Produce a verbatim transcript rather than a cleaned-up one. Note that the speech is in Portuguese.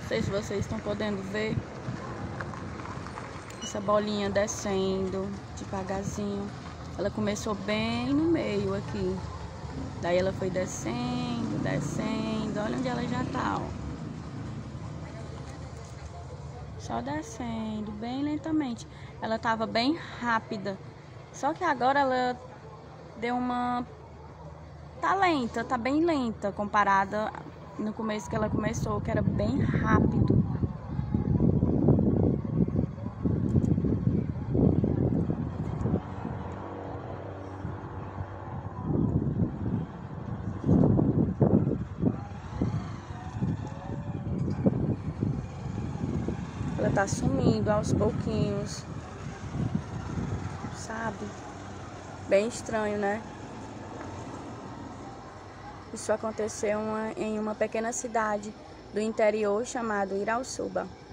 Não sei se vocês estão podendo ver essa bolinha descendo devagarzinho. Ela começou bem no meio aqui. Daí ela foi descendo, descendo. Olha onde ela já tá, ó. Só descendo, bem lentamente. Ela tava bem rápida. Só que agora ela deu uma... Tá lenta, tá bem lenta comparada no começo que ela começou, que era bem rápido. Ela tá sumindo aos pouquinhos, sabe? Bem estranho, né? Isso aconteceu uma, em uma pequena cidade do interior chamada Irauçuba.